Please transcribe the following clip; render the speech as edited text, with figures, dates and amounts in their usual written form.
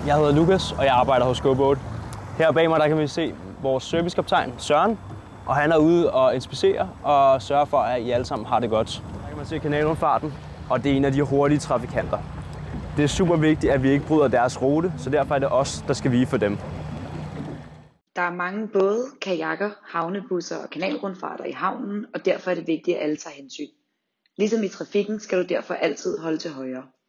Jeg hedder Lukas, og jeg arbejder hos GoBoat. Her bag mig der kan vi se vores servicekaptajn Søren, og han er ude og inspicere og sørge for, at I alle sammen har det godt. Her kan man se kanalrundfarten, og det er en af de hurtige trafikanter. Det er super vigtigt, at vi ikke bryder deres rute, så derfor er det os, der skal vige for dem. Der er mange både, kajakker, havnebusser og kanalrundfarter i havnen, og derfor er det vigtigt, at alle tager hensyn. Ligesom i trafikken skal du derfor altid holde til højre.